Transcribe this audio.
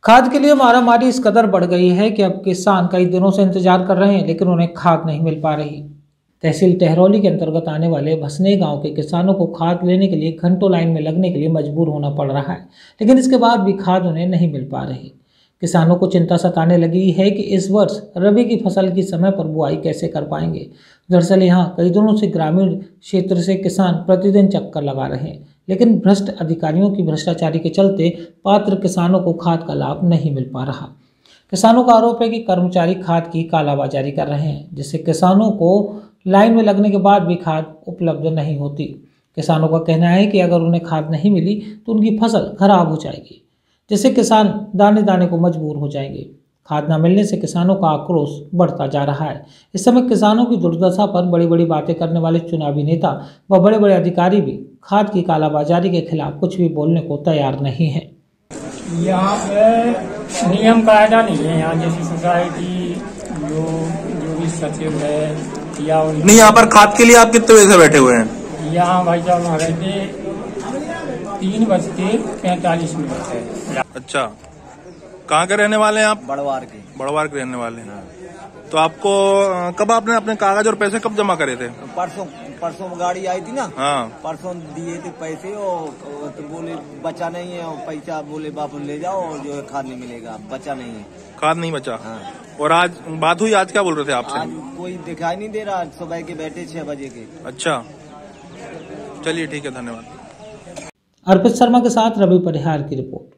खाद के लिए मारामारी इस कदर बढ़ गई है कि अब किसान कई दिनों से इंतजार कर रहे हैं, लेकिन उन्हें खाद नहीं मिल पा रही। तहसील टहरौली के अंतर्गत आने वाले भसने गांव के किसानों को खाद लेने के लिए घंटों लाइन में लगने के लिए मजबूर होना पड़ रहा है, लेकिन इसके बाद भी खाद उन्हें नहीं मिल पा रही। किसानों को चिंता सताने लगी है कि इस वर्ष रबी की फसल की समय पर बुआई कैसे कर पाएंगे। दरअसल यहाँ कई दिनों से ग्रामीण क्षेत्र से किसान प्रतिदिन चक्कर लगा रहे हैं, लेकिन भ्रष्ट अधिकारियों की भ्रष्टाचारी के चलते पात्र किसानों को खाद का लाभ नहीं मिल पा रहा। किसानों का आरोप है कि कर्मचारी खाद की कालाबाजारी कर रहे हैं, जिससे किसानों को लाइन में लगने के बाद भी खाद उपलब्ध नहीं होती। किसानों का कहना है कि अगर उन्हें खाद नहीं मिली तो उनकी फसल खराब हो जाएगी, जिससे किसान दाने दाने को मजबूर हो जाएंगे। खाद न मिलने से किसानों का आक्रोश बढ़ता जा रहा है। इस समय किसानों की दुर्दशा पर बड़ी बड़ी बातें करने वाले चुनावी नेता व बड़े बड़े अधिकारी भी खाद की कालाबाजारी के खिलाफ कुछ भी बोलने को तैयार नहीं है। यहाँ पे नियम कायदा नहीं है। यहाँ जैसी सोसाइटी जो भी सचिव है या नहीं, यहाँ पर खाद के लिए आप कितने बजे से बैठे हुए हैं? यहाँ भाई साहब हमारे 3:45 है। अच्छा, कहाँ के रहने वाले हैं आप? बड़वार के रहने वाले हैं। तो आपको कब आपने अपने कागज और पैसे कब जमा करे थे? परसों गाड़ी आई थी ना। हाँ, परसों दिए थे पैसे और तो बोले बचा नहीं है, और पैसा बोले बाप ले जाओ और जो है खाद नहीं मिलेगा, बचा नहीं है, खाद नहीं बचा। हाँ। और आज बात हुई, आज क्या बोल रहे थे आपसे? आज कोई दिखाई नहीं दे रहा, सुबह के बैठे 6 बजे के। अच्छा, चलिए ठीक है, धन्यवाद। अर्पित शर्मा के साथ रवि परिहार की रिपोर्ट।